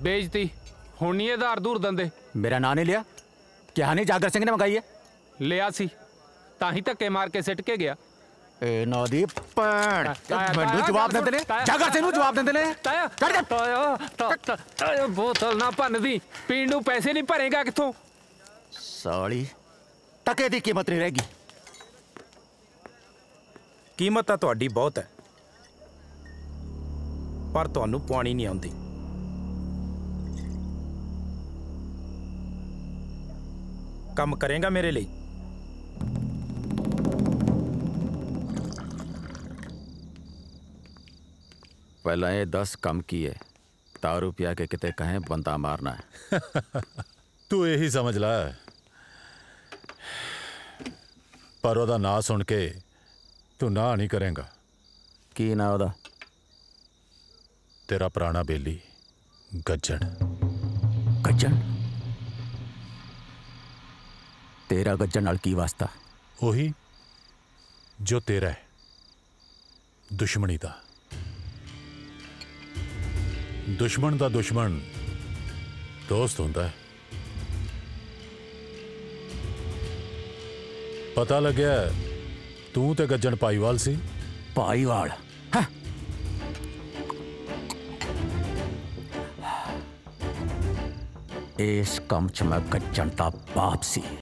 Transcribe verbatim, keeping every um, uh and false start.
बेचती हुण नहीं आधार धूर दंदे। मेरा नाम नहीं लिया? क्या नहीं जागर सिंह ने मंगाई है? लिया सी ताही धक्के मार के सिट के गया। ए नौदी पैण ਮੈਨੂੰ ਜਵਾਬ ਦਿੰਦੇ ਨੇ ਜਾਗਰ ਸਿੰਘ ਨੂੰ ਜਵਾਬ ਦਿੰਦੇ ਨੇ। ਤਾਇਆ ਤਾਇਆ ਤਾਇਆ ਬੋਤਲ ਨਾ ਭੰਨਦੀ ਪੀਣ ਨੂੰ ਪੈਸੇ ਨਹੀਂ ਭਰੇਗਾ ਕਿੱਥੋਂ? ਸਾਲੀ ਟਕੇ ਦੀ ਕੀਮਤ ਨਹੀਂ ਰਹੇਗੀ। ਕੀਮਤ ਤਾਂ ਤੁਹਾਡੀ ਬਹੁਤ ਹੈ ਪਰ ਤੁਹਾਨੂੰ ਪਾਣੀ ਨਹੀਂ ਆਉਂਦੀ। ਕੰਮ ਕਰੇਗਾ ਮੇਰੇ ਲਈ? पहला ये दस कम की है दारू पिया के किते कहें बंदा मारना है। तू यही समझ ला पर ओदा ना सुन के तू ना नहीं करेगा। की ना ओदा? तेरा पुराना बेली गज्जन। गज्जन? तेरा गज्जन नाल की वास्ता? वही जो तेरा है दुश्मनी दा। दुश्मन दा दुश्मन दोस्त होंदा है। पता लग्या तू ते गज्जन पाईवाल सी। पाईवाल? हाँ। इस कम च मैं गज्जन दा बाप सी।